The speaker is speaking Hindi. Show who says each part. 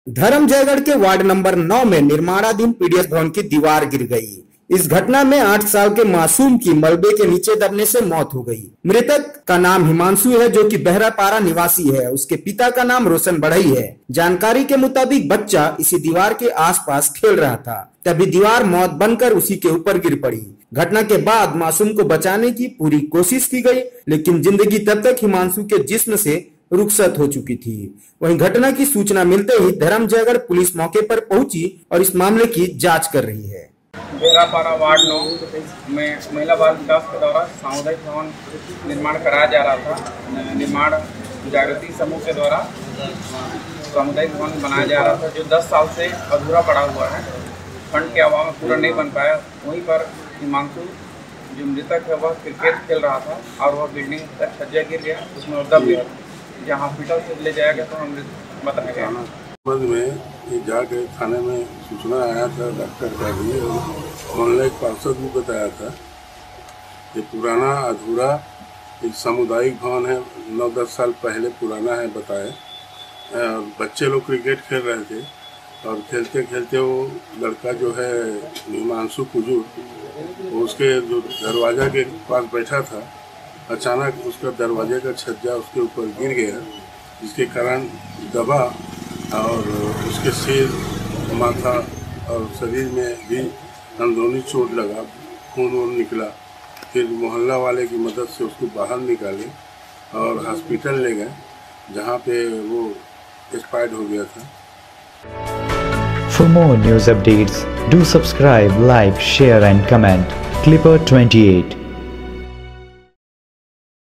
Speaker 1: धर्मजयगढ़ के वार्ड नंबर 9 में निर्माणाधीन पीडीएस भवन की दीवार गिर गई। इस घटना में 8 साल के मासूम की मलबे के नीचे दबने से मौत हो गई। मृतक का नाम हिमांशु है, जो कि बहरापारा निवासी है। उसके पिता का नाम रोशन बढ़ई है। जानकारी के मुताबिक बच्चा इसी दीवार के आसपास खेल रहा था, तभी दीवार मौत बनकर उसी के ऊपर गिर पड़ी। घटना के बाद मासूम को बचाने की पूरी कोशिश की गई, लेकिन जिंदगी तब तक हिमांशु के जिस्म से रुखसत हो चुकी थी। वहीं घटना की सूचना मिलते ही धर्मजयगढ़ पुलिस मौके पर पहुंची और इस मामले की जांच कर रही है।
Speaker 2: बहरापारा वार्ड 9 में महिला बाल विकास के द्वारा सामुदायिक भवन निर्माण कराया जा रहा था। निर्माण जागृति समूह के द्वारा सामुदायिक भवन बनाया जा रहा था, जो 10 साल से अधूरा पड़ा हुआ है। फंड के अभाव में पूरा नहीं बन पाया। वहीं पर हिमांशु जो मृतक है वह क्रिकेट खेल रहा था और वह बिल्डिंग का छज्जा गिर गया, उसमें दब गया। जहाँ हॉस्पिटल से ले जाया गया तो हम बताया गया
Speaker 3: में जाके थाने में सूचना आया था डॉक्टर का भी, और मोहल्ले के पार्षद भी बताया था। ये पुराना अधूरा एक सामुदायिक भवन है, 9-10 साल पहले पुराना है बताए। बच्चे लोग क्रिकेट खेल रहे थे और खेलते खेलते वो लड़का जो है हिमांशु कुजूर, उसके जो दरवाज़ा के पास बैठा था, अचानक उसका दरवाजे का छज्जा उसके ऊपर गिर गया, जिसके कारण दबा और उसके सिर, माथा और शरीर में भी अंदरूनी चोट लगा, खून वून निकला। फिर मोहल्ला वाले की मदद से उसको बाहर निकाले और हॉस्पिटल ले गए, जहाँ पे वो एक्सपायर्ड हो गया था।
Speaker 4: For more news updates, do subscribe, like, share and comment. Clipper 28